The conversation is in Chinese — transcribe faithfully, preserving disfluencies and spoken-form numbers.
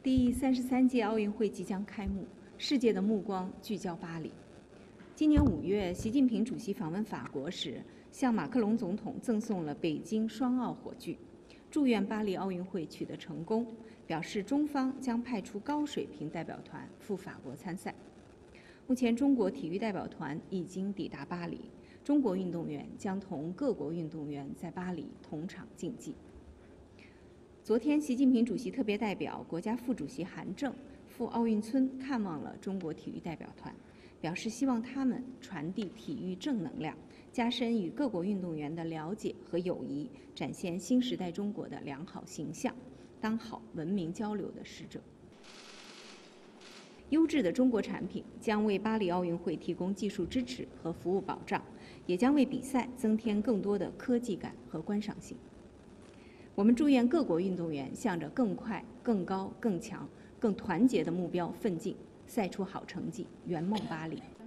第三十三届奥运会即将开幕，世界的目光聚焦巴黎。今年五月，习近平主席访问法国时，向马克龙总统赠送了北京双奥火炬，祝愿巴黎奥运会取得成功，表示中方将派出高水平代表团赴法国参赛。目前，中国体育代表团已经抵达巴黎，中国运动员将同各国运动员在巴黎同场竞技。昨天，习近平主席特别代表、国家副主席韩正赴奥运村看望了中国体育代表团，表示希望他们传递体育正能量，加深与各国运动员的了解和友谊，展现新时代中国的良好形象，当好文明交流的使者。优质的中国产品将为巴黎奥运会提供技术支持和服务保障，也将为比赛增添更多的科技感和观赏性。我们祝愿各国运动员向着更快、更高、更强、更团结的目标奋进，赛出好成绩，圆梦巴黎。